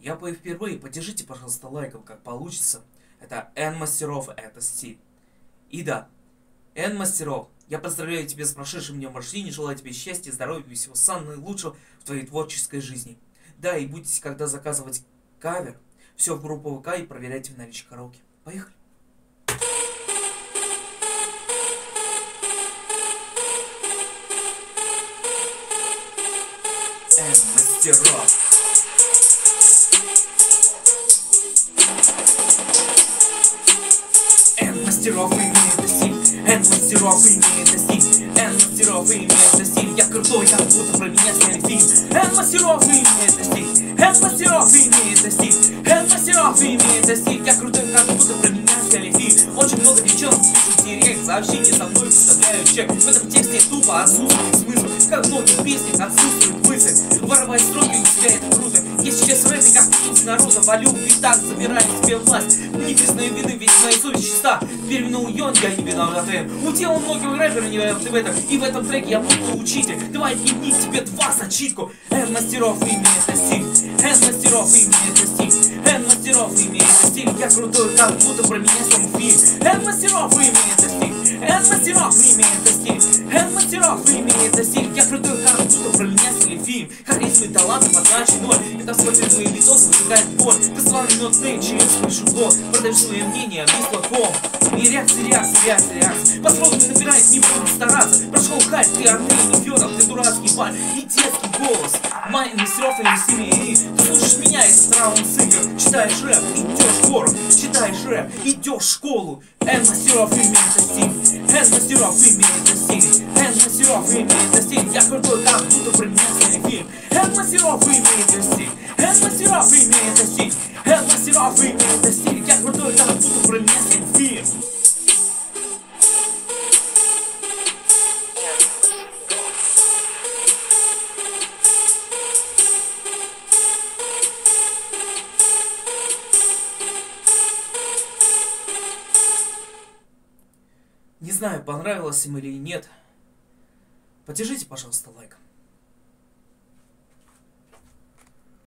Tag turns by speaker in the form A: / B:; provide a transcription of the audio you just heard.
A: Я пою впервые, поддержите, пожалуйста, лайком, как получится. Это Н Мастеров, это стиль. И да, Н Мастеров, я поздравляю тебя с прошедшим днем рождения, желаю тебе счастья, здоровья и всего самого наилучшего в твоей творческой жизни. Да, и будете, когда заказывать кавер, все в группу ВК и проверяйте в наличии караоке. Поехали! Н Мастеров. Мастеров имеет стиль, Н Мастеров имеет стиль, Н Мастеров имеет стиль. Я крутой, как будто про меня сняли фильм. Н Мастеров имеет стиль, Н Мастеров имеет стиль, Н Мастеров имеет стиль. Я крутой, как будто про меня сняли фильм. Очень много девчонок пишут директ, сообщения со мной выставляют чек. В этом тексте тупо отсутствует смысл, как в многих песнях отсутствует мысль. Воровать строки у тебя это круто. Я сейчас в рэпе, как птицы народа, валю в битах, забираю себе власть. Не признаю вины, ведь моя совесть чиста. Теперь вину я не виноват. У тебя многих рэперов не виноваты в этом. И в этом треке я буду учитель. Давай дневник тебе 2 зачитку. Н Мастеров имеет стиль, Н Мастеров имеет стиль, Н Мастеров имеет стиль. Я крутой, как будто про меня сам фильм. Н Мастеров имеет стиль, Н Мастеров имеет стиль, Н Мастеров имеет стиль. Я крутой, как будто про меня сняли фильм. Харизмы, таланты, потрачен ноль. Это смотрит твои видосы, вызывает боль. Ты славный нотнейм, через свой шугот. Продаешь свое мнение бесплатно. И реакция. Посмотрим, набирает, не буду стараться. Прошел хайп, ты Андрей Нефёдов, ты дурацкий баль и детский голос. Май Мастеров и семьи. Ты слушаешь меня, это раунд с игр. Читаешь рэп, идешь в город. Читаешь рэп, идешь в школу. Н Мастеров имеет стиль, Н Мастеров имеет стиль, Н Мастеров имеет стиль. Я крутой, как будто про меня сняли фильм. Н Мастеров имеет стиль, Н Мастеров имеет стиль, Н Мастеров имеет стиль. Я крутой, как будто про меня сняли фильм. Не знаю, понравилось им или нет. Поддержите, пожалуйста, лайком.